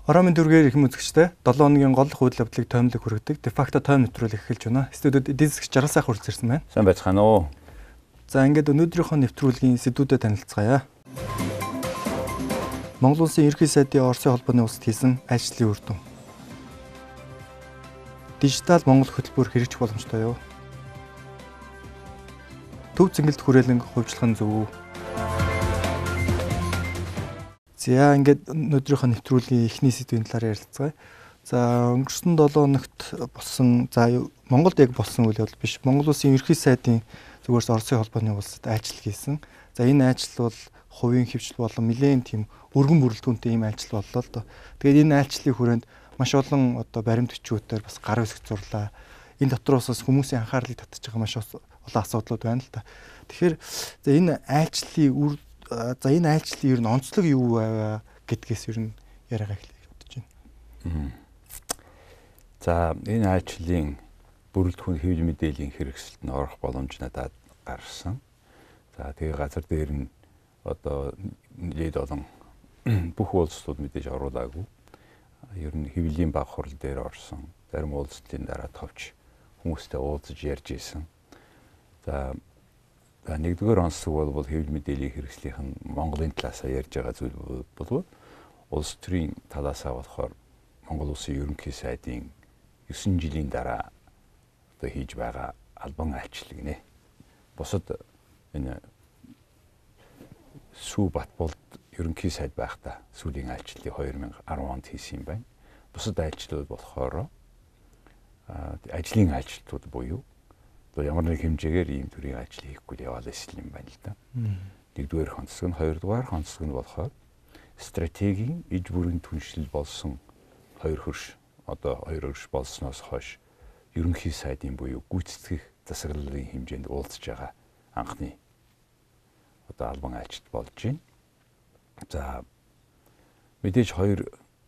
Ороомын дүргээр их үзэгчтэй 7 хоногийн гол хууль явдлыг тоомлог хүргэдэг дефакто тоом нэвтрүүлэг эхэлж байна. Студиуд эдийн засгч жаргал сайхан хүрэлцэрсэн байна. Сайн байцгаана уу. За ингээд өнөөдрийнхөө нэвтрүүлгийн сэдвүүдэд танилцгаая. Монгол Улсын ерөнхий сайдын Оросын холбооны улсад хийсэн ажлын үр дүн. Дижитал Монгол хөтөлбөр хэрэгжих боломжтой юу? Төв цэнгэлд хүрээлэн хувьчлах нь зөв үү? За ингээд өнөөдрийнхөө нэвтрүүлгийн эхний сэдвийн талаар ярилцгаая. За өнгөрсөн 7 хоногт болсон Монголд яг болсон үйл явдал биш. Монгол Улсын ерөнхий сайдын зүгээрс Оросын холбооны улсад ажил хийсэн. За энэ ажил бол хувийн хвшил болон нэлээд тийм өргөн бүрэлдэхүүнтэй ийм ажил боллоо л доо. Тэгээд энэ ажлын хүрээнд маш олон баримт бичгүүтээр бас гар үсэг зурлаа. Энэ дотроос бас хүмүүсийн анхаарлыг татж байгаа маш олон асуудлууд байна л та. Тэгэхээр энэ ажлын ер нь онцлог юу вэ гэдгээс ер нь яриагаа эхлэе бодож байна. За энэ ажлын бүрэлдэхүүн хэвлэл мэдээллийн хэрэгсэлд нь орох боломж надад гарсан. За тэгээ газар дээр нь нэлээд олон бүх уулзлууд мэдээж оруулаагүй. Ер нь хэвлэлийн баг хурал дээр орсон. Зарим уулзлын дараа товч хүмүүстэй уулзаж ярьж исэн. За нэгдүгээр онцлог бол хэвлэл мэдээллийн хэрэгслийнх нь Монголын талаас ярьж байгаа зүйл болов улс төрийн талаасаа болохоор Монгол Улсын ерөнхий сайдын 9 жилийн дараа хийж байгаа албан айлчлал гинэ. Бусад энэ Сүү Батболд ерөнхий сайд байхдаа сүүлийн айлчлалыг 2010 онд хийсэн юм байна. Бусад айлчлалууд болохоор ажлын айлчлалууд буюу ямар нэг хэмжээгээр ийм төрлийн ажил хийхгүй яваал эсвэл юм байна л да. Нэгдүгээр онцлог нь, хоёрдугаар онцлог нь болохоор стратегийн иж бүрийн түншлэл болсон хоёр хөрш болсноос хойш ерөнхий сайдын буюу гүйцэтгэх засаглалын хэмжээнд уулзж байгаа анхны албан айлчлал болж байна. За мэдээж хоёр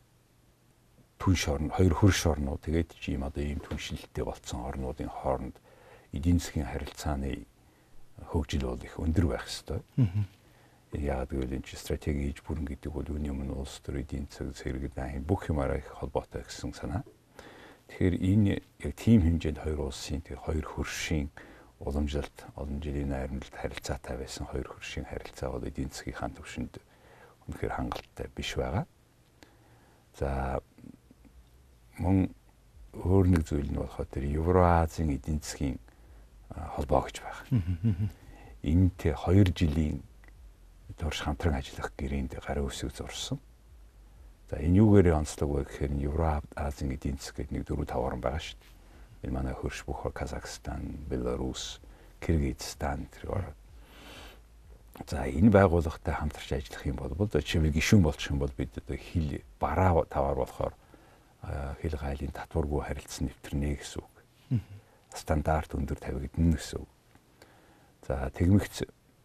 хөрш орнууд тэгээд ийм түншлэлтэй болсон орнуудын хооронд эдийн засгийн харилцааны хөгжил бол их өндөр байх ёстой. Яг гэвэл энэ стратеги иж бүрэн гэдэг бол үүний өмнө улс төр эдийн засаг зэрэг бүх юмараа их холбоотой гэсэн санаа. Тэгэхээр энэ яг тийм хэмжээнд хоёр улсын хоёр хөршийн уламжлалт олон жилийн найрамдалд харилцаатай байсан хоёр хөршийн харилцаа бол эдийн засгийн түвшинд үнэхээр хангалттай биш байгаа. За мөн өөр нэг зүйл нь болохоор тэр Евразийн эдийн засгийн холбоо гэж байна. Энэтэй 2 жилийн турш хамтран ажиллах гэрээнд гарын үсэг зурсан. За энэ юугээр онцлог вэ гэхээр Евразийн эдийн засаг гэдэг 4-5 орн байгаа шүү дээ. Энэ манай хөрш бүх Казахстан, Беларусь, Кыргызстан тэр орн. За энэ байгууллагатай хамтарч ажиллах юм бол чимээ гишүүн болчих юм бол бид хил бараа таваар болохоор хил гайлын татваргүй харилцан нэвтрэнэ гэсэн үг. Стандарт өндөр тавигдана гэсэн үг. За тэгмэгц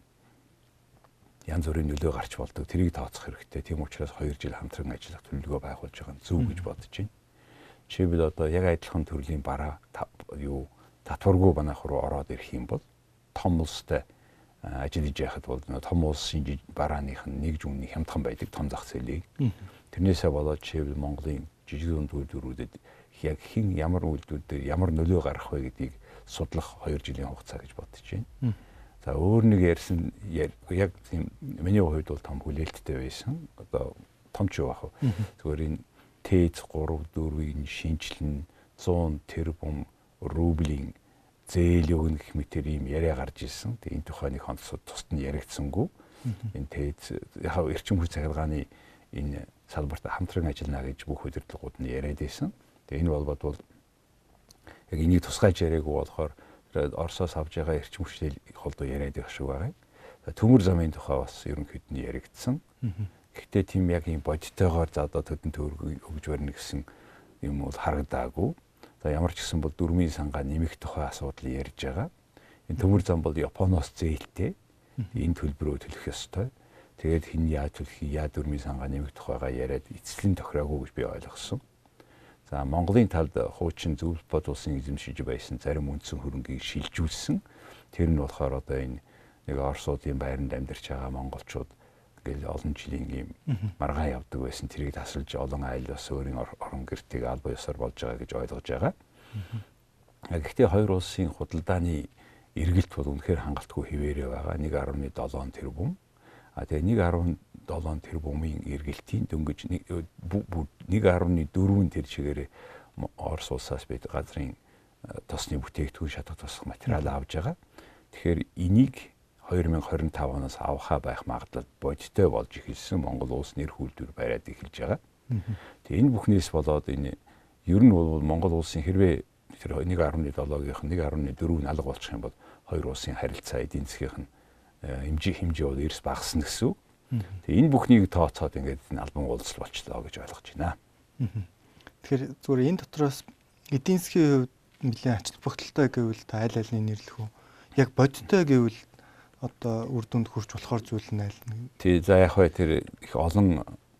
янз бүрийн нөлөө гарч болдог. Тэрийг тооцох хэрэгтэй. Тийм учраас 2 жил хамтран ажиллах төлөвлөгөө байгуулж байгаа нь зөв гэж бодож байна. Жишээлбэл яг адилхан төрлийн бараа татваргүй банах руу ороод ирэх юм бол том улстай ажил хийж яхад бол том улсын барааных нь нэг жүмний хямдхан байдаг том зах зээлийг. Тэрнээсээ болоод жишээлбэл Монголын жижиг дунд үйлдвэрүүдэд яг ямар үйлдвэрүүд ямар нөлөө гарах вэ гэдгийг судлах 2 жилийн хугацаа гэж бодож байна. За өөр нэг ярьсан яг тийм миний хувьд бол том хүлээлттэй байсан. Том ч юу ах вэ? Зүгээр энэ ТЭЗ 3-4-ийн шинжилэн 100 тэрбум рублийн зээл өгнө гэх мэтэр ийм яриа гарч ирсэн. Тэгээ энэ тухайн нэг онцлог тусад нь яригдсангүй. Энэ ТЭЗ яг эрчим хүч захиргааны энэ салбарт хамтран ажиллана гэж бүх удирдлагууд нь яриад байсан. Тэгээ энэ бол яг энийг тусгайж яриаггүй болохоор Оросоос авж байгаа эрчим хүчтэй холдоо яриад байх шиг байгаа. Төмөр замын тухай бас ерөнхийд нь яригдсан. Гэхдээ тийм яг ийм бодиттойгоор төдөн төгрөг өгж барьна гэсэн юм бол харагдаагүй. За ямар ч гэсэн бол дөрмийн сангаа нэмэх тухай асуудал ярьж байгаа. Энэ төмөр зам бол Японоос зээлтэй. Энэ төлбөрөө төлөх ёстой. Тэгээд хэн яаж төлөх, дөрмийн сангаа нэмэх тухайгаа яриад эцэслэн тохироогүй гэж би ойлгосон. За Монголын талд хуучин зөвлөлт бод улсын эзэмшиж байсан зарим үндсэн хөрөнгийг шилжүүлсэн. Тэр нь болохоор энэ нэг Оросуудын байранд амьдарч байгаа монголчууд гэл олон жилийн ийм маргаан явдаг байсан. Тэрийг тасалж олон айл бас өөрийн орон гэртийг албан ёсоор болж байгаа гэж ойлгож байгаа. Гэхдээ хоёр улсын худалдааны эргэлт бол үнэхээр хангалтгүй хിവэрэ байгаа. 1.7 тэрбум. Тэгээ 1.7 тэрбумын эргэлтийн дөнгөж 1.4 тэр чигээрээ Орос улсаас бид газрын тосны бүтээгдэхүүн шатах тосх материал авж байгаа. Тэгэхээр энийг 2025 оноос авахаа байх магадлал бодиттой болж эхэлсэн. Монгол улс нэр хүлдвэр бариад эхэлж байгаа. Тэгээ энэ бүхнээс болоод энэ ер нь бол Монгол улсын хэрвээ тэр 1.7-гийнх нь 1.4-ийг алга болчих юм бол хоёр улсын харилцаа эдийн засгийн хэмжээ бол эрс багасна гэсэн үг. Тэгээ энэ бүхнийг тооцоод ингээд энэ албан уулзалт болчлоо гэж ойлгож байна. Тэгэхээр зүгээр энэ дотроос эдийн засгийн хувьд нэлээд ач холбогдолтой гэвэл та аль алины нэрлэх үү? Яг бодиттой гэвэл одоо үр дүнд хүрч болохоор зүйл нь аль нэг. Тий, за яг бай тэр их олон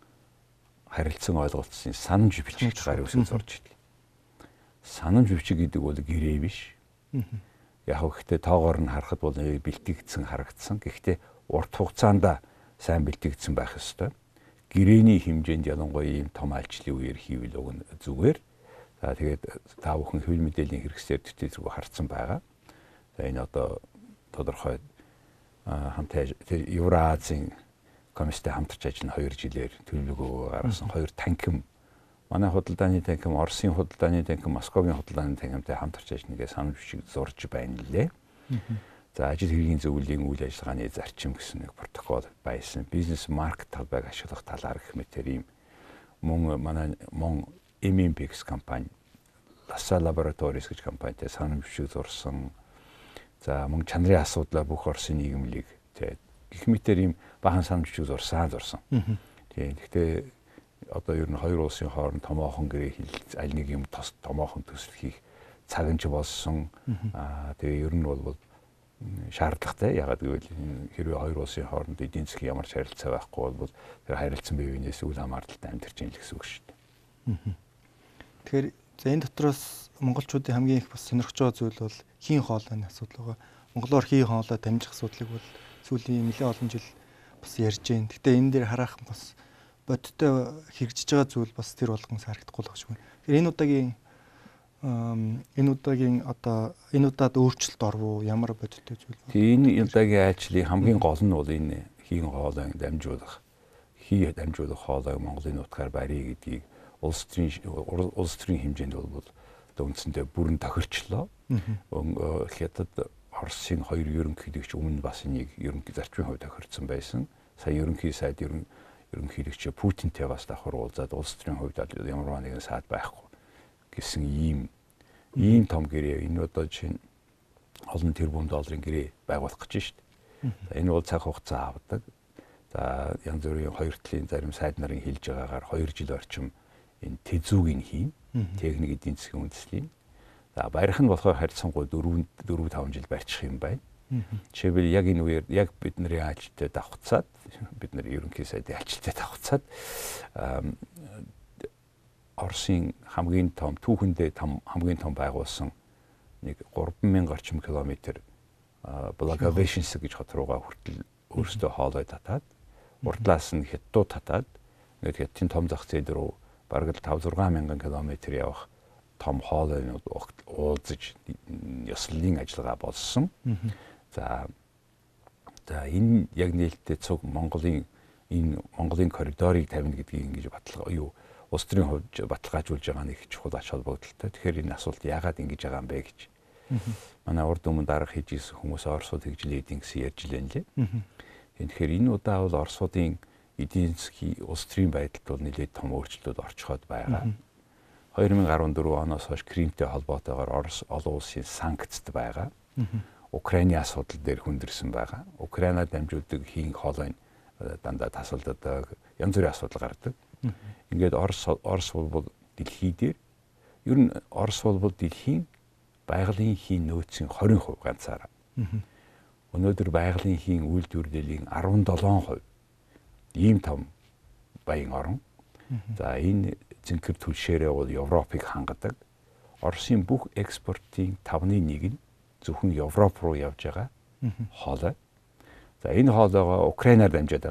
харилцан ойлголцсон санамж бичиг гарын үсэг зорж идэв. Санамж бичиг гэдэг бол гэрээ биш. Яг гэхдээ тоогоор нь харахад бол бэлтгэгдсэн харагдсан. Гэхдээ урт хугацаанд сайн бэлтгэгдсэн байх ёстой. Гэрээний хэмжээнд ялангуяа ийм том альчлалын үеэр хийвэл уг нь зүгээр. За тэгээд та бүхэн хэвлэл мэдээллийн хэрэгслээр төтөлбөрөөр харсан байгаа. За энэ одоо тодорхой хамтаа Евразийн комисстэй хамтарч ажиллана 2 жилээр төлөвлөгөө гаргасан 2 танхим. Манай худалдааны танхим, Оросын худалдааны танхим, Московын худалдааны танхимтай хамтарч ажиллана гэж санамж бичиг зурж байна лээ. За ажил хэргийн зөвлөлийн үйл ажиллагааны зарчим гэсэн нэг протокол байсан. Бизнес маркет талбайг ашиглах талаар гэх мэтэр ийм манай MMPX компани, Lassa Laboratories гэж компанитай санамж бичиг зурсан. За мөн чанарын асуудлаа бүх Оросын нийгэмлийг гэх мэтэр ийм бахан санамж бичиг зурсан. Тийм. Гэхдээ одоо ер нь хоёр улсын хооронд томоохон гэрээ хилэлц аль нэг юм томоохон төсөл хийх цаг нь ч болсон. Тэгээ ер нь бол шаардлагатай. Ягаад гэвэл хэрвээ хоёр улсын хооронд эдийн засгийн ямар ч харилцаа байхгүй бол тэр харилцан биеийнээс үл хамааралтай амьдарч ийн л гэсэн үг шүү дээ. Тэгэхээр за энэ дотроос монголчуудын хамгийн их бас сонирхож байгаа зүйл бол хийн хоолойны асуудал байгаа. Монголоор хийн хоолой дамжих асуудлыг бол сүүлийн нэлээд олон жил бас ярьж байна. Гэтэ энэ дээр харах бас бодиттой хэрэгжиж байгаа зүйл бас тэр болгон харагдахгүй л гэж байна. Тэгэхээр энэ удаад өөрчлөлт орвоо ямар бодиттой зүйл вэ? Энэ удаагийн ажлын хамгийн гол нь бол энэ хийн хоолойг дамжуулах хоолойг Монголын нутгаар барья гэдгийг улс төрийн хэмжээнд бол үндсэндээ бүрэн тохирчлоо. Хятад Оросын хоёр ерөнхийлөгч өмнө бас энийг ерөнхий зарчмын хувьд тохирцсон байсан. Сая ерөнхий сайд ерөнхийлөгч Путинтэй бас давхар уулзаад улс төрийн хувьд ямар нэгэн саад байхгүй гэсэн ийм том гэрээ энэ одоо чинь олон тэрбум долларын гэрээ байгуулах гэж байна шүү дээ. Энэ бол цаг хугацаа авдаг. За янз бүрийн хоёр талын зарим сайд нарын хэлж байгаагаар 2 жил орчим энэ тэзүүгийг хийн. Техник эдийн засгийн үндэслэлийн. За барих нь болохоор харьцангуй 4-5 жил барьчих юм байна. Жишээлбэл яг энэ үеэр яг бидний ажилтнаа давхцаад бидний ерөнхий сайдын ажилтнаа давхцаад Оросын хамгийн том түүхэндээ хамгийн том байгуулсан нэг 3000 орчим километр Благовещенск гэж хот руугаа хүртэл өөрсдөө хоолой татаад урдлаас нь хятадууд татаад ингээд хятадын том зах зээл рүү бараг 5-6 мянган километр явах том хоолойнууд уулзаж ёслолын ажиллагаа болсон. За энэ яг нээлттэй цуг Монголын коридорыг тавина гэдгийг ингэж улс төрийн хувьд баталгаажуулж байгаа нэг чухал ач холбогдолтой. Тэгэхээр энэ асуулт яагаад ингэж байгаа юм бэ гэж. Манай урд өмнө дарга хийж ирсэн хүмүүс Оросууд хэрэгжлээд гэсэн ярьж лээ нэлээ. Тэгэхээр энэ удаа бол Оросуудын эдийн засгийн улс төрийн байдалд бол нэлээд том өөрчлөлтүүд орчход байгаа. 2014 оноос хойш Кримтэй холбоотойгоор Орос олон улсын санкцд байгаа. Украины асуудал дээр хүндэрсэн байгаа. Украинад дамжуулдаг хийн хоолой дандаа тасалддаг, янз бүрийн асуудал гардаг. Ингээд Орос бол дэлхий дээр ер нь Орос бол дэлхийн байгалийн хийн нөөцийн 20% ганцаараа. Өнөөдөр байгалийн хийн үйлдвэрлэлийн 17% ийм том баян орн. За энэ зинхэр түлшээрээ бол Европыг хангадаг. Оросын бүх экспортын 1/5 нь зөвхөн Европ руу явж байгаа хоолой. За энэ хоолойгоо Украинаар дамжаад байгаа.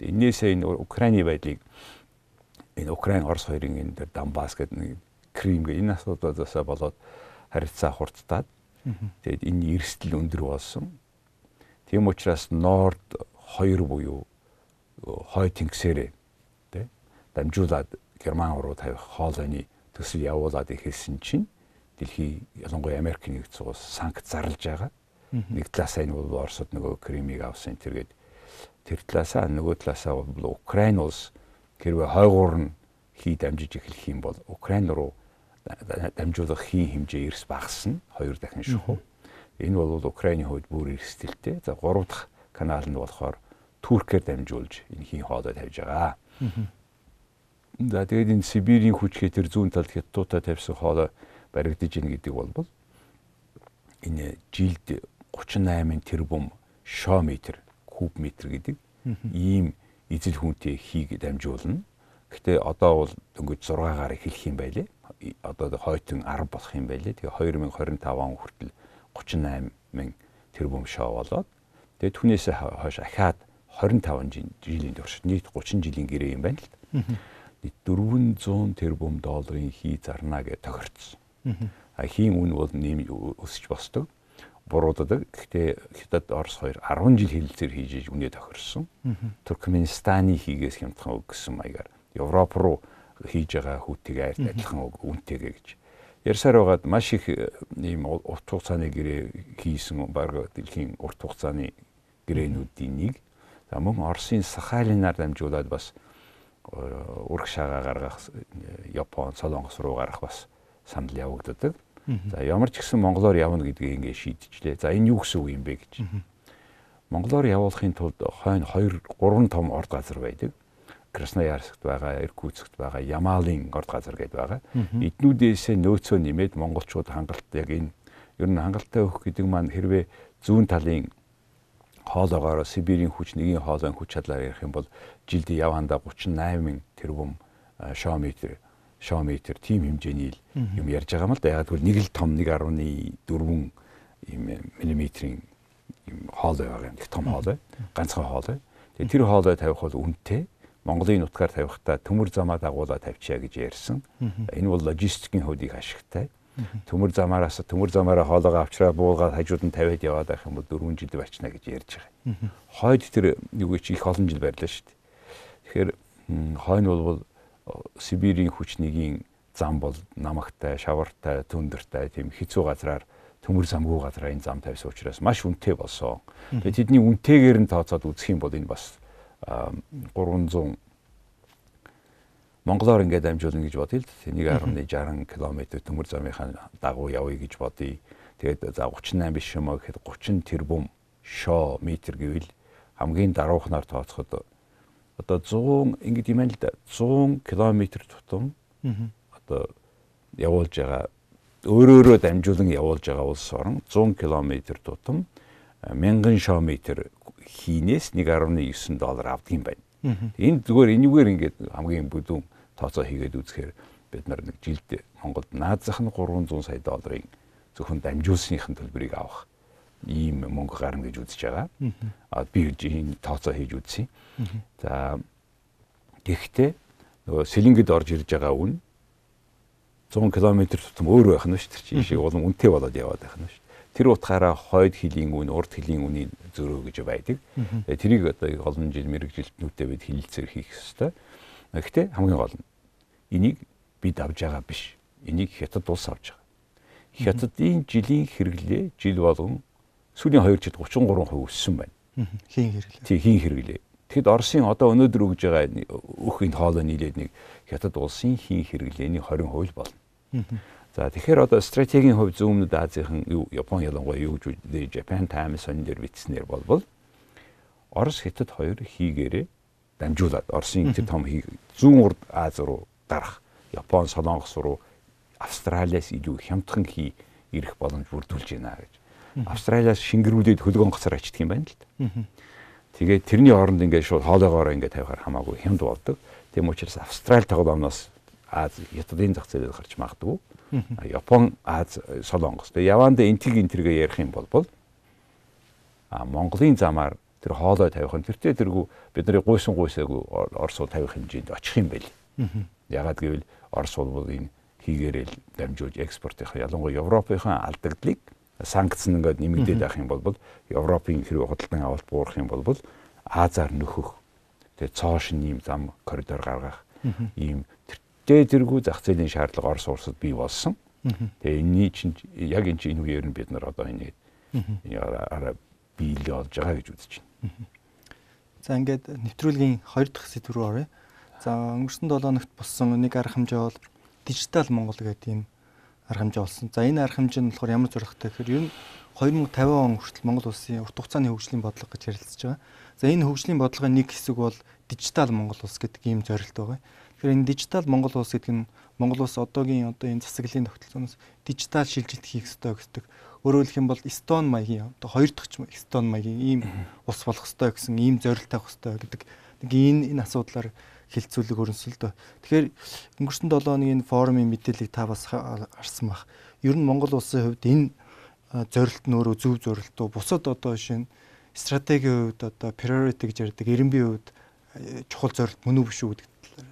Энээсээ энэ Украины байдлыг энэ Украин Орос хоёрын энэ дээр Донбасс гэдэг нэг Крим гэх энэ асуудлаас болоод харилцаа хурдтаад тэгээд энэ эрсдэл өндөр болсон. Тийм учраас Норд 2 буюу хой тэнгисээрээ тий дамжуулаад Герман руу тавих хоолойны төсөл явуулаад ихэсэн чинь дэлхий ялангуяа Америк нэгдсэн улс санкц зарлж байгаа. Нэг талаасаа энэ бол Оросд нөгөө Кримийг авсан тэргээд тэр талаасаа нөгөө талаасаа бол Украин улс хэрвээ хойгуур нь хий дамжиж эхлэх юм бол Украин руу дамжуулах хийн хэмжээ эрс багасна 2 дахин шухуу. Энэ бол Украины хувьд бүр эрсдэлтэй. За 3 дахь канал нь болохоор Туркээр дамжуулж энэ хийн хоолой тавьж байгаа. За тэгээд энэ Сибирийн хүчгээ тэр зүүн талд хятадуудаа тавьсан хоолой баригдаж ийн гэдэг бол энэ жилд 38 тэрбум шометр куб метр гэдэг ийм эзэл хүнтэй хийг дамжуулна. Гэтэ одоо бол дөнгөж 6-аар эхэлэх юм байлээ. Одоо хойтон 10 болох юм байлээ. Тэгээ 2025 он хүртэл 38 тэрбум шоо болоод тэгээ түүнээс хойш ахаад 25 жилийн турш нийт 30 жилийн гэрээ юм байна л да. Нийт 400 тэрбум долларын хий зарна гэж тохирцсон. Хийн үн бол нэм өсөж босдог. Буруудадаг. Гэхдээ Хятад Орос хоёр 10 жил хэлэлцээр хийж үнэ тохирсон. Туркменистаны хийгээс хямдхан өгсөн маягаар Европ руу хийж байгаа хүүтгийг адилхан үнэтэйгээ гэж ярьсаар байгаад маш их ийм урт хугацааны гэрээ хийсэн баг дэлхийн урт хугацааны гэрээнүүдийн нэг. За мөн Оросын Сахалинаар дамжуулаад бас ураг шагаа гаргах Япон, Солонгос руу гарах бас санал явагддаг. За ямар ч гэсэн Монголоор явна гэдгийг ингээ шийдчихлээ. За энэ юу гэсэн үг юм бэ гэж. Монголоор явуулахын тулд хойно 2-3 том орд газар байдаг. Красноярскт байгаа, Иркутскт байгаа, Ямалын орд газар гэдэг байгаа. Эднүүдээс нөөцөө нэмээд монголчууд хангалттай яг энэ ер нь хангалттай өгөх гэдэг маань хэрвээ зүүн талын хоолоогоор Сибирийн хүч нэгийн хоолойн хүч чадлаар ярих юм бол жилд явандаа 38 тэрбум шометр тийм хэмжээний юм ярьж байгаа юм л да. Яг тэгвэл нэг л том 1.4 мм-ийн хоолой байгаа юм. Их том хоолой, ганцхан хоолой. Тэгээ тэр хоолой тавих бол үнэтэй. Монголын нутгаар тавихтаа төмөр замаа дагуулаад тавьчаа гэж ярьсан. Энэ бол логистикийн хувьд их ашигтай. Төмөр замаараа хоолойгоо авчраа буулгаад хажууд нь тавиад яваад байх юм бол 4 жил барьчна гэж ярьж байгаа. Хойд тэр юу гэж их олон жил барьлаа шүү дээ. Тэгэхээр хойно бол Сибирийн хүчнийгийн зам бол намагтай, шавартай, түндэртэй тийм хэцүү газраар төмөр замгүй газраа энэ зам тавьсан учраас маш үнэтэй болсон. Тэгээд тэдний үнэтэйгээр нь тооцоод үзэх юм бол энэ бас 300 Монголоор ингээд дамжуулна гэж бодъё л 1.60 км төмөр замынхаа дагуу явъя гэж бодъё. Тэгээд за 38 биш юм аа гэхэд 30 тэрбум шоо метр гэвэл хамгийн даруухнаар тооцоход одоо 100 ингээд юм л да 100 км тутам одоо явуулж байгаа өөрөөрөө дамжуулан явуулж байгаа улс орн 100 км тутам 1000 шоо метр хийнээс $1.9 авдаг юм байна. Энэ зүгээр энэгээр ингээд хамгийн бүдүүн тооцоо хийгээд үзэхээр бид нар нэг жилд Монголд наазах нь $300 сая зөвхөн дамжуулсныхын төлбөрийг авах ийм мөнгө гарна гэж үзэж байгаа. Би энэ тооцоо хийж үзье. За гэхдээ нөгөө сэлэнгэд орж ирж байгаа үн 100 км тутам өөр байх нь шүү дээ. Чи шиг улам үнэтэй болоод яваад байх нь шүү. Тэр утгаараа хойд хилийн үн, урд хилийн үнийн зөрөө гэж байдаг. Тэрийг одоо олон жил мэрэгжилтнүүдэд бид хилэлцээр хийх ёстой. Гэхдээ хамгийн гол нь энийг бид авж байгаа биш. Энийг Хятад улс авж байгаа. Хятадын жилийн хэрэглээ жил болгон сүүлийн 2 жилд 33% өссөн байна. Хийн хэрэглээ. Тий, хийн хэрэглээ. Тэгэхэд Оросын одоо өнөөдөр өгж байгаа өөх энэ хоолой нийлээд нэг Хятад улсын хийн хэрэглээний 20% болно. За тэгэхээр одоо стратегийн хувьд Зүүн Азийн Япон ялангуяа юу гэж Japan Times сонин дээр бичснээр болбол Орос Хятад хоёр хийгээрээ дамжуулаад Оросын тэр том хийг Зүүн Аз руу дарах Япон, Солонгос руу Австралиас илүү хямдхан хий ирэх боломж бүрдүүлж байна гэж. Австралиас шингэрүүлээд хөлгөн гоцоор ачдаг юм байна л да. Тэгээд тэрний оронд ингээд шууд хоолойгоор ингээд тавихаар хамаагүй хямд болдог. Тийм учраас Австрали тоглоомноос Аз Хятадын зах зээлээр гарч магадгүй. Япон, Аз, Солонгос. Тэгээ явандаа энтгийг ярих юм бол Монголын замаар тэр хоолой тавих нь тэртээ тэргүй бидний гуйсан гуйсаагүй Орос улс тавих хэмжээнд очих юм байл. Ягаад гэвэл Орос бол энэ хийгээрэл дамжуулж экспортынх ялангуяа Европынхаа алдагдлыг санкц ингээд нэмэгдээд байх юм бол Европын хэрэг худалдан авалт буурах юм бол Азаар нөхөх тэгээ цоошин ийм зам коридор гаргах ийм тэргүй зах зээлийн шаардлага Орос улсад бий болсон. Тэгээ энэний чинь яг энэ чинь үеэр нь бид нар одоо энийг араа биелээ олж байгаа гэж үзэж байна. За ингээд нэвтрүүлгийн 2 дахь сэдв рүү оръё. За өнгөрсөн 7 хоногт болсон нэг арга хэмжээ бол Дижитал Монгол гэдэг ийм арга хэмжээ болсон. За энэ арга хэмжээ нь болохоор ямар зорилготой гэхээр ер нь 2050 он хүртэл Монгол улсын урт хугацааны хөгжлийн бодлого гэж ярилцж байгаа. За энэ хөгжлийн бодлогын нэг хэсэг бол Дижитал Монгол улс гэдэг ийм зорилт байгаа. Тэгэхээр энэ Дижитал Монгол улс гэдэг нь Монгол улс одоогийн энэ засаглалын тогтолцооноос дижитал шилжилт хийх ёстой гэдэг. Өөрөөр хэлэх юм бол Эстон маягийн одоо 2 дахь Эстон маягийн ийм улс болох ёстой гэсэн ийм зорилт тавих ёстой гэдэг. Нэг энэ асуудлаар хилцүүлэг өрнөсөлдөө. Тэгэхээр өнгөрсөн 7 хоногийн форумын мэдээллийг та бас харсан бах. Ер нь Монгол улсын хувьд энэ зорилт нь өөрөө зөв зорилт уу? Бусад одоо шинэ стратегийн хувьд одоо priority гэж ярьдаг эренбийн хувьд чухал зорилт мөн үү биш үү гэдэг талаар.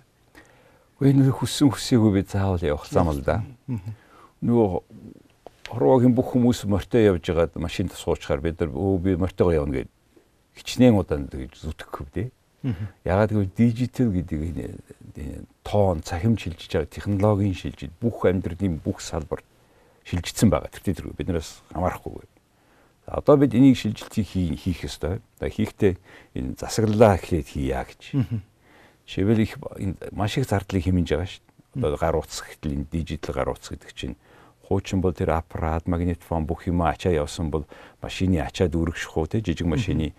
Энэ хүссэн хүсээгүй би заавал явах зам л да. Нөгөө Хорвогийн бүх хүмүүс морьтой явж байгаад машинд суучаар бид нар би морьтойгоо явна гэж хичнээн удаан гэж зүтгэх хөвдөө. Ягаад гэвэл дижитал гэдэг тоон цахим шилжиж байгаа технологийн шилжилт бүх амьдралын бүх салбар шилжигдсэн байгаа. Тэр биднээс хамаарахгүй. Одоо бид энийг шилжилтийг хийх ёстой. Хийхдээ энэ засаглалаа эхлээд хийя гэж. Шивэл их маш их зардлыг хэмнэж байгаа шүү дээ. Одоо гар утас гэтэл энэ дижитал гар утас гэдэг чинь хуучин бол тэр аппарат, магнитофон бүх юм ачаа явсан бол машины ачаад үргэх хуу те жижиг машины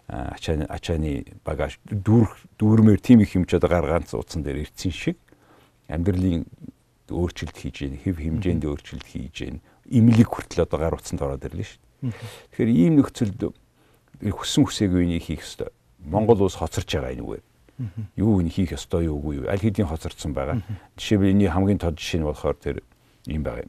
ачааны багаж дүүрмээр тийм их хэмж одоо гаргаанц утсан дээр ирсэн шиг амьдралын өөрчлөлт хийж гин хэв хэмжээнд өөрчлөлт хийж гин имлэг хүртэл одоо гар утсанд ороод ирлээ шүү дээ. Тэгэхээр ийм нөхцөлд хүссэн хүсээгүй энийг хийх ёстой. Монгол улс хоцорч байгаа энэгээр. Юу энэ хийх ёстой юу үгүй юу? Аль хэдийн хоцорсон байгаа. Жишээлбэл энэ хамгийн тод жишээ нь болохоор тэр ийм байгаа юм.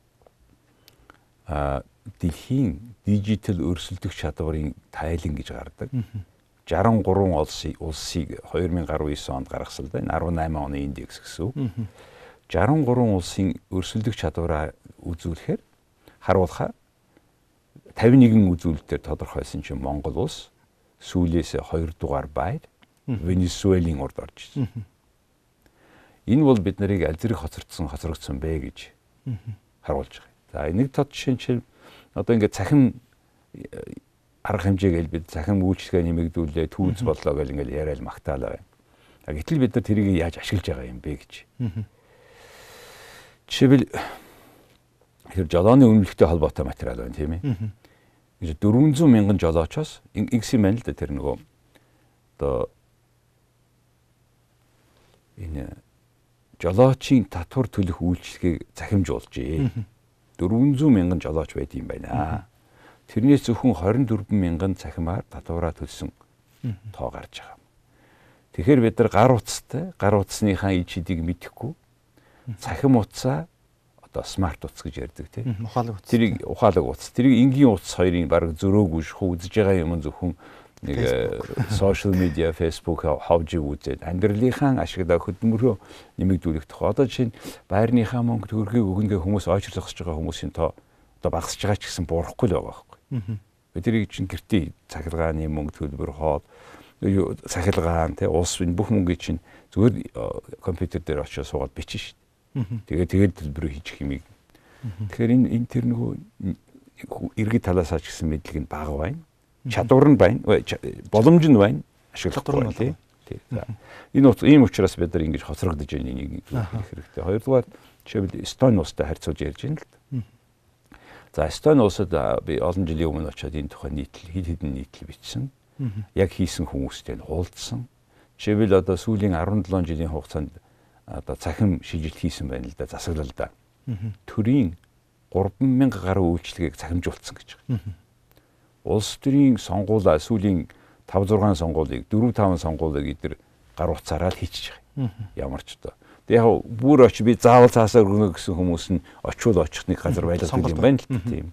Дэлхийн дижитал өрсөлдөх чадварын тайлан гэж гардаг. 63 улсыг 2019 онд гаргасан л да. Энэ 18 оны индекс гэсэн үг. 63 улсын өрсөлдөх чадвараа үзүүлэхээр харуулхаа 51 үзүүлэлтээр тодорхойлсон чинь Монгол улс сүүлээс 2 дугаар байр Венесуэлийн урд орж ирсэн. Энэ бол бид нарыг аль зэрэг хоцрогдсон бэ гэж харуулж байгаа. За нэг тод жишээ чинь одоо ингээд цахим арга хэмжээгээл бид цахим үйлчлэгээ нэмэгдүүлээ түүз боллоо гэж ингээд яриад магтаалаа байна. Гэтэл бид нар тэрийг яаж ашиглаж байгаа юм бэ гэж. Жишээлбэл тэр жолооны үнэлэхтэй холбоотой материал байна тийм ээ. 400 мянган жолоочоос ингэсэн байна л да тэр нөгөө одоо энэ жолоочийн татвар төлөх үйлчлэгийг захимжуулжээ. 400 мянган жолооч байд юм байна. Тэрнээс зөвхөн 24 мянган цахимаар татвараа төлсөн тоо гарч байгаа. Тэгэхээр бид нар гар утасныхаа ижидийг мэдэхгүй цахим утсаа одоо смарт утас гэж ярьдаг тийм. Тэрийг ухаалаг утас. Тэрийг энгийн утас хоёрын баг зөрөөгүй үзэж байгаа юм зөвхөн нэг сошиал медиа, фейсбુક хавж үзээд амьдралынхаа ашиглаа хөдөлмөрөө нэмэгдүүлэх тухай. Одоо жишээ нь байрныхаа мөнгө төгрөгийг өгнөгээ хүмүүс ойчрлох гэж байгаа хүмүүсийн тоо одоо багасж байгаа ч гэсэн буурахгүй л байгаа байхгүй. Тэрийг чинь гэртээ цахилгааны мөнгө төлбөр хоол цахилгаан тий улс энэ бүх мөнгөийг чинь зүгээр компьютер дээр очиж суугаад бичнэ шүү дээ. Тэгээд төлбөрөө хийчих юмыг. Тэгэхээр энэ тэр нөгөө иргэд талаасаа ч гэсэн мэдлэг нь бага байна. Чадвар нь байна, боломж нь байна, ашиглахгүй байна тий. Энэ ийм учраас бид нар ингэж хоцрогдож байна энийг хийх хэрэгтэй. Хоёрдугаар жишээлбэл Эстони улстай харьцуулж ярьж байна л да. За Эстони улсад би олон жилийн өмнө очиод энэ тухай хэд хэдэн нийтлэл бичсэн. Яг хийсэн хүмүүстэй нь уулзсан. Жишээлбэл одоо сүүлийн 17 жилийн хугацаанд одоо цахим шилжилт хийсэн байна л да засаглалдаа. Төрийн 3000 гаруй үйлчлэгийг цахимжуулсан гэж байгаа. Улс төрийн сонгуулаа сүүлийн 5-6 сонгуулийг 4-5 сонгуулийг эдгээр гар утсаараа л хийчихэж байгаа. Ямар ч одоо. Тэг яг бүр очи би заавал цаасаар өгнө гэсэн хүмүүс нь очиул очих нэг газар байлгадаг юм байна л тийм.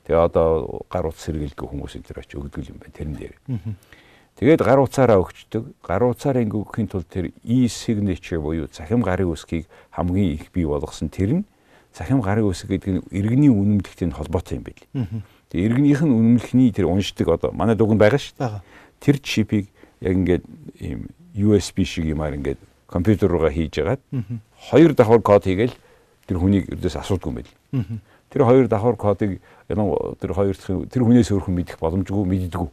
Тэгээ одоо гар утас сэргийлдэг хүмүүс энэ төр очиж өгдөг юм байна тэрэн дээр. Тэгээд гар утсаараа өгчдөг. Гар утсаар өгөхийн тулд тэр e-signature буюу цахим гарын үсгийг хамгийн их бий болгосон тэр нь цахим гарын үсэг гэдэг нь иргэний үнэмлэхтэй холбоотой юм байл. Тэгээ иргэнийх нь үнэмлэхний тэр уншдаг одоо манай дуганд байгаа шүү дээ. Тэр чипийг яг ингээд ийм USB шиг юмар ингээд компьютер руугаа хийж агаад хоёр давхар код хийгээл тэр хүнийг ердөөс асуудгүй юм байл. Тэр хоёр давхар кодыг тэр хоёр тэр хүнээс өөрхөн мэдэх боломжгүй мэддэггүй.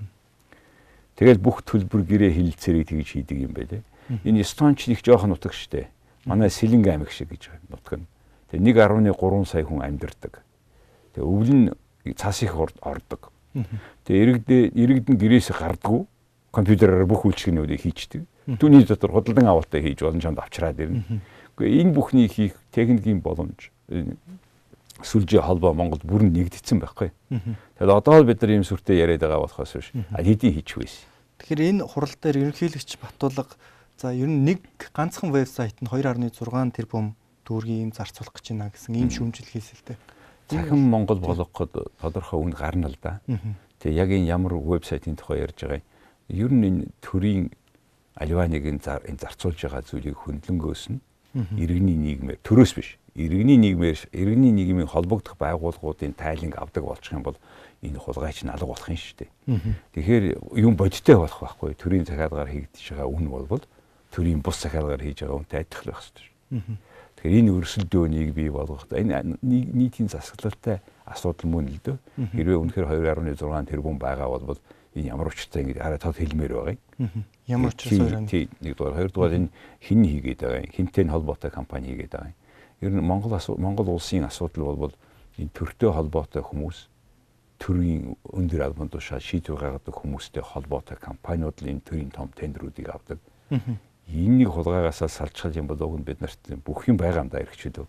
Тэгэл бүх төлбөр гэрээ хилцээрийг тэгж хийдэг юм байлээ. Энэ Эстонч нэг жоохон нутаг штэ. Манай Сэлэнг аймаг шиг гэж нутаг нь. Тэгээ 1.3 сая хүн амьдардаг. Тэгээ өвөл нь цас их ордог. Тэгээ иргэдэн гэрээсээ гардаггүй. Компьютероор бүх үйлчлэгнүүдийг хийчдэг. Түүний дотор худалдан авалтаа хийж боломжонд авчраад ирнэ. Гэхдээ энэ бүхнийг хийх техникийн боломж сүлжээ холбоо Монголд бүрэн нэгдсэн байхгүй. Тэгэхээр одоо бид нар ийм сүртэй яриад байгаа болохоос биш. Хэдийн хийчих байсан. Тэгэхээр энэ хурал дээр ерөнхийлөгч Батулга за ер нь нэг ганцхан вебсайт нь 2.6 тэрбум төгрөгийн зарцуулах гэж байна гэсэн ийм шүүмжил хийсэлтэй. Цахим Монгол болгоход тодорхой үн гарна л да. Тэгээ яг энэ ямар вебсайтын тухай ярьж байгаа юм. Ер нь энэ төрийн аливаа нэгэн энэ зарцуулж байгаа зүйлийг хөндлөнгөөс нь иргэний нийгмээр төрөөс биш. Иргэний нийгмийн холбогдох байгууллагуудын тайланг авдаг болчих юм бол энэ хулгайч нь алга болох юм шүү дээ. Тэгэхээр юм бодиттой болох байхгүй. Төрийн захиалгаар хийгдэж байгаа үн бол төрийн бус захиалгаар хийж байгаа үнтэй адилхан байх хэрэгтэй. Тэгэхээр энэ өрсөлдөөнийг бий болгох энэ нийтийн засаглалтай асуудал мөн л дээ. Хэрвээ үнэхээр 2.6 тэрбум байгаа бол энэ ямар учиртай ингэ арай тод хэлмээр байгаа юм. Ямар учиртай нэгдүгээр хоёрдугаар энэ хин хийгээд байгаа юм. Хинтэй холбоотой компани хийгээд байгаа юм. Ер нь Монгол улсын асуудал бол энэ төртэй холбоотой хүмүүс төрийн өндөр албан тушаал шийдвэр гаргадаг хүмүүстэй холбоотой компаниуд л энэ төрийн том тендерүүдийг авдаг. Энийг хулгайгаас салчхал юм бол уг нь бид нарт бүх юм байгаа юм да эрхчлөө.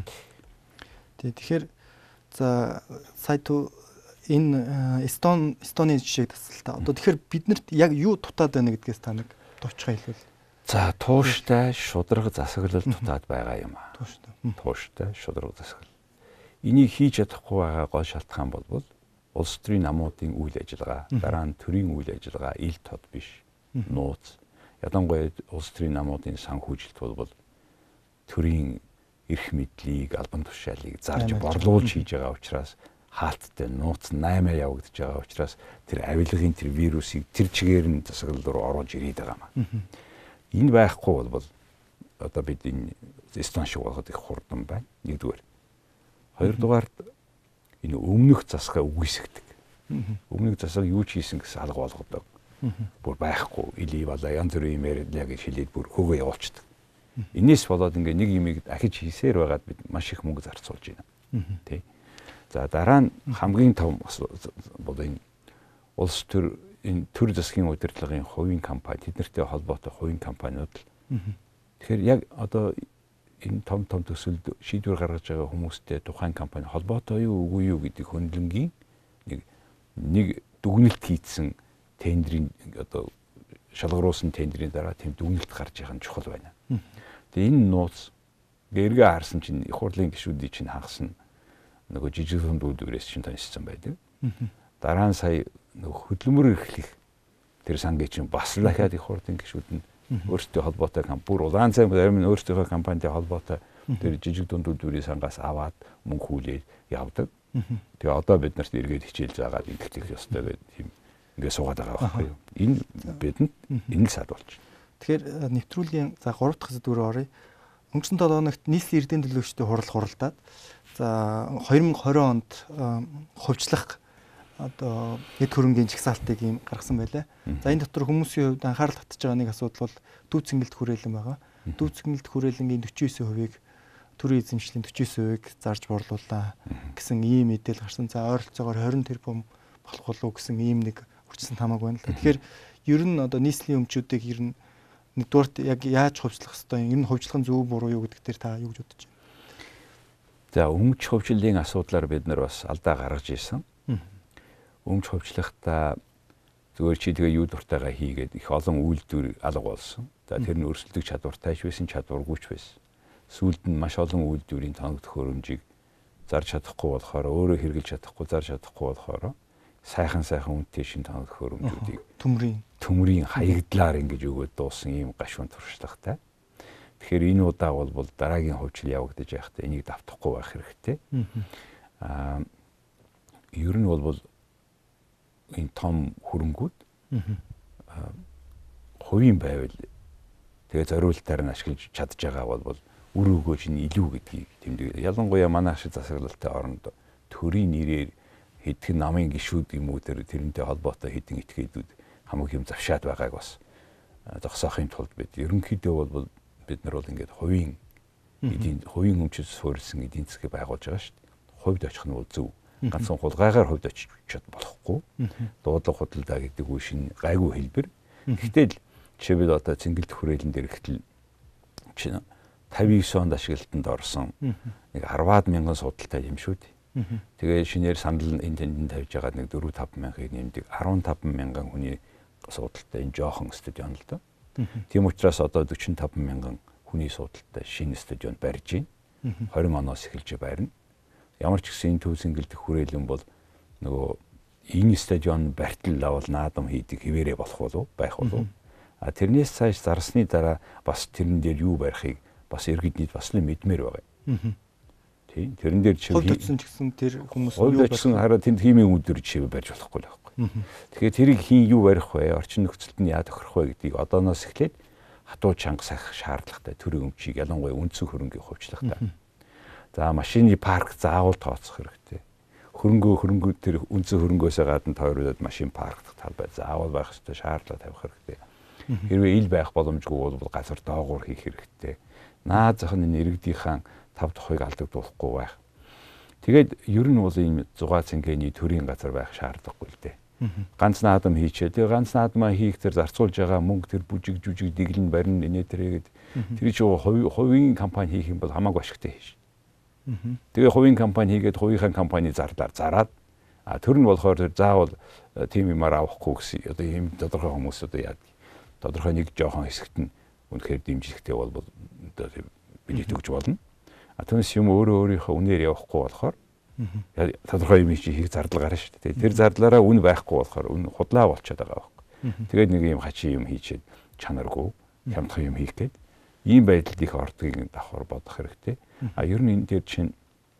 Тэгэхээр за сая энэ Эстоны жишээг тасалта. Одоо тэгэхээр биднэрт яг юу дутаад байна гэдгээс та нэг товчхон хэлвэл. За тууштай шударга засаглал дутаад байгаа юм аа. Тууштай шударга засаглал. Энийг хийж чадахгүй байгаа гол шалтгаан бол улс төрийн намуудын үйл ажиллагаа, дараа нь төрийн үйл ажиллагаа ил тод биш. Нууц. Ядангуяа улс төрийн намуудын санхүүжилт бол төрийн эрх мэдлийг, албан тушаалыг зарж борлуулж хийж байгаа учраас хаалттай нууц 8 явагдаж байгаа учраас тэр авилгын тэр вирусыг тэр чигээр нь засаглал руу оруулж ирээд байгаа маа. Энэ байхгүй бол одоо бид энэ Эстон шиг болгоод их хурдан байна. Нэгдүгээр. Хоёрдугаард энэ өмнөх засгаа үгүйсгдэг. Өмнөх засаг юу ч хийсэн гэсэн алга болгодог. Бүр байхгүй. Илий болоо янз бүрийн юм яриад гэж хэлээд бүр хөөгөө явуулчихдаг. Энээс болоод ингээ нэг юмыг дахиж хийсээр байгаад бид маш их мөнгө зарцуулж байна. Тэ. За дараа нь хамгийн том бол энэ улс төр энэ төр засгийн удирдлагын хувийн компани тэднэртэй холбоотой хувийн компаниуд л тэгэхээр яг одоо энэ том төсөлд шийдвэр гаргаж байгаа хүмүүстэй тухайн компани холбоотой юу үгүй юу гэдэг хөндлөнгийн нэг дүгнэлт хийсэн тендерийн одоо шалгаруулсан тендерийн дараа тийм дүгнэлт гарч байгаа нь чухал байна. Тэгээ энэ нууц гэргээ харсан чинь их хурлын гишүүдийн чинь хагасна нөгөө жижиг хөндүүдээс чинь таньсан байдаг. Дараа нь сая нөгөө хөдөлмөр эрхлэх тэр сангийн чинь бас дахиад их хурлын гишүүд нь өөрсдөө холбоотой бүр улаан цай зарим нь өөрсдийнхөө компанитай холбоотой тэр жижиг дундүүдийн сангаас аваад мөнгө хүлээж явдаг. Тэгээ одоо бид нарт эргээд хичээл заагаад ингэх ёстой гэдэг тийм ингээ суугаад байгаа байхгүй юу. Энэ бидэнд энэ л сад болж. Тэгэхээр нэвтрүүлгийн за 3 дахь сэдвээр оръё. Өнгөрсөн 7 хоногт нийслэлийн эрдэнэ төлөөлөгчдийн хурал хуралдаад за 2020 онд хувьчлах одоо эд хөрөнгийн жагсаалтыг ийм гаргасан байлаа. За энэ дотор хүмүүсийн хувьд анхаарал татж байгаа нэг асуудал бол төв цэнгэлт хүрээлэн байгаа. Төв цэнгэлт хүрээлэнгийн 49%-ийг төрийн эзэмшлийн 49%-ийг зарж борлууллаа гэсэн ийм мэдээлэл гарсан. За ойролцоогоор 20 тэрбум болох болов гэсэн ийм нэг урьдчилан хамааг байна л да. Тэгэхээр ер нь одоо нийслэлийн өмчүүдийг ер нь нэгдүгээрт яг яаж хувьчлах ёстой юм? Ер нь хувьчлах нь зөв буруу юу гэдэг дээр та юу гэж бодож байна? За өмч хувьчлалын асуудлаар бид нар бас алдаа гаргаж ирсэн. Өмч хувьчлахдаа зүгээр чи тэгээ юу дуртайгаа хийгээд их олон үйлдвэр алга болсон. За тэр нь өрсөлдөх чадвартайч байсан, чадваргүйч байсан. Сүүлд нь маш олон үйлдвэрийн тоног төхөөрөмжийг зарж чадахгүй болохоор өөрөө хэрэгжилж чадахгүй зарж чадахгүй болохоор сайхан үнэтэй шин тоног хөрөмжүүдийг төмрийн хаягдлаар ингэж өгөөд дуусан ийм гашуун туршлагатай. Тэгэхээр энэ удаа бол дараагийн хөгжил явагдаж байхдаа энийг давтахгүй байх хэрэгтэй. Ер нь бол энэ том хөрөнгүүд хувийн байвал тэгээ зориултаар нь ашиглаж чадж байгаа бол үр өгөөж нь илүү гэдгийг тэмдэг. Ялангуяа манай ашиг засаглалтай оронд төрийн нэрээр хэдхэн намын гишүүд юм уу тэрнтэй холбоотой хэдэн этгээдүүд хамгийн юм завшаад байгааг бас зогсоохын тулд бид ерөнхийдөө бол бид нар бол ингээд хувийн өмчөс суурилсан эдийн засгийг байгуулж байгаа шүү дээ. Хувьд очих нь бол зөв. Ганцхан хулгайгаар хувьд очиж болохгүй. Дуудлага худалдаа гэдэг үе шин гайгүй хэлбэр. Гэхдээ жишээлбэл одоо цэнгэлдэх хүрээлэн дээр ихтэл 59 онд ашиглалтанд орсон нэг 10-аад мянган судалтай юм шүү дээ. Тэгээ шинээр санал энэ тэнд тавьж байгаа нэг 4-5 мянган нэмдэг 15 мянган хүний судалтай энэ жоохон стадион л доо. Тийм учраас одоо 45 мянган хүний судалтай шинэ стадионд барьж байна. 20 оноос эхэлж барина. Ямар ч гэсэн энэ төв цэнгэлдэх хүрээлэн бол нөгөө энэ стадион бартал лавал наадам хийдэг хിവэрэ болох болов байх болов. Тэрнээс цааш зарсны дараа бас тэрэн дээр юу барихыг бас иргэд нийт бас л мэдмээр байгаа. Тийм. Тэрэн дээр хувьд очсон ч гэсэн тэр хүмүүс юу барьсан хараа тэнд химийн өдөр жишээ барьж болохгүй л байхгүй. Тэгэхээр тэрийг хин юу барих вэ? Орчин нөхцөлд нь яа тохирох вэ гэдгийг одооноос эхлээд хатуу чанга сах шаардлагатай төрийн өмчийг ялангуяа үндсэн хөрөнгийн хувьчлагтай. За машины парк заавал тооцох хэрэгтэй. Хөрөнгөө тэр үндсэн хөрөнгөөсөө гадна тойруулаад машин паркдах талбай заавал байх ёстой шаардлага тавих хэрэгтэй. Хэрвээ ил байх боломжгүй бол газар доогуур хийх хэрэгтэй. Наад зах нь иргэдийнхэн тав тухайг алдагдуулахгүй байх. Тэгээд ер нь бол ийм 6 цэнгэний төрийн газар байх шаардлагагүй л дээ. Ганц наадам хийчихээ. Тэгээ ганц наадмаа хийх тэр зарцуулж байгаа мөнгө тэр бүжиг дэглэн барин инээтэрэгэд тэр чинь хувийн компани хийх юм бол хамаагүй ашигтай хийж. Тэгээ хувийн компани хийгээд хувийнхаа компани зарлаар зараад төр нь болохоор тэр заавал тим юмар авахгүй гэсэн одоо ийм тодорхой хүмүүс одоо яа тодорхой нэг жоохон хэсэгт нь үнэхээр дэмжлэгтэй бол одоо билет өгч болно. Түүнээс юм өөрийнхөө үнээр явахгүй болохоор тодорхой юм хийх зардал гарна шүү дээ. Тэр зардлаараа үн байхгүй болохоор үн худлаа болчиход байгаа байхгүй. Тэгээд нэг юм хачи юм хийчихэд чанаргүй хямдхан юм хийх гээд ийм байдалд их ордгийг давхар бодох хэрэгтэй. Ер нь энэ дээр чинь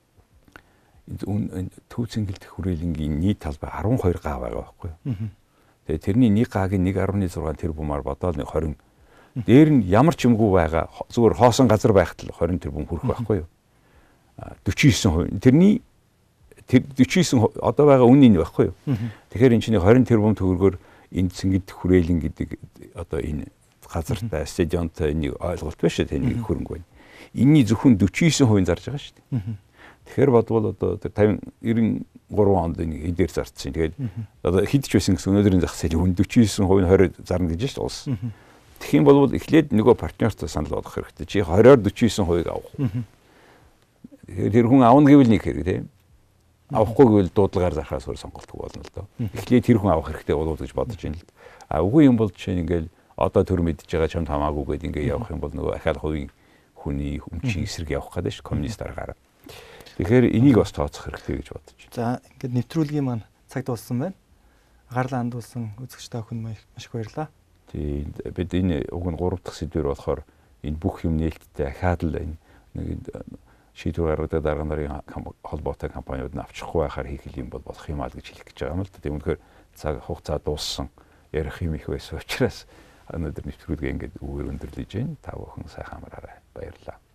төв цэнгэлдэх хүрээлэнгийн нийт талбай 12 га байгаа байхгүй. Тэгээд тэрний нэг гагийн 1.6 тэрбумаар бодоол нэг 20. Дээр нь ямар ч юмгүй байгаа зүгээр хоосон газар байхад л 20 тэрбум хүрэх байхгүй юу? 49%. Тэрний тэр 49 одоо байгаа үн нь байхгүй юу? Тэгэхээр энэ чинь 20 тэрбум төгрөгөөр энэ цэнгэлдэх хүрээлэн гэдэг одоо энэ газартай стадионтой нэг ойлголт биш үү? Тэнийг хөрөнгө байна. Энийний зөвхөн 49% зарж байгаа шүү дээ. Тэгэхээр бодвол одоо 93 онд энэ эдгээр зарцсан. Тэгээд одоо хидч байсан гэсэн өнөөдрийн зах зээлийн 49% нь 20 зарна гэж шүү дээ улс. Тэгэх юм бол эхлээд нөгөө партнертай санал болгох хэрэгтэй. Чи 20-оор 49%-ийг авах. Тэгэхээр тэр хүн авна гэвэл нэг хэрэг тийм. Авахгүй гэвэл дуудлагаар зархаас өөр сонголтгүй болно л доо. Эхлээд тэр хүн авах хэрэгтэй болов гэж бодож байна л. Үгүй юм бол чинь ингээл одоо төр мэдж байгаа чамд хамаагүй гэдээ ингээ явах юм бол нөгөө ахаал хувийн хүний өмчийн эсрэг явах гэдэг ш коммунист аргаараа. Тэгэхээр энийг бас тооцох хэрэгтэй гэж бодож байна. За ингээд нэвтрүүлгийн маань цаг дууссан байна. Агарлаа хандуулсан үзэгч та бүхэн маш их баярлалаа. Тийм бид энэ уг нь 3 дахь сэдвэр болохоор энэ бүх юм нээлттэй ахаад л энэ нэг шийдвэр гаргадаг дарга нарын холбоотой компаниуд нь авчихгүй байхаар хийх юм бол болох юм аа гэж хэлэх гэж байгаа юм л да. Тийм үнэхээр цаг хугацаа дууссан ярих юм их байсан учраас өнөөдөр нэвтрүүлгээ ингээд үгээр өндөрлөж байна. Та бүхэн сайхан амраарай. Баярлалаа.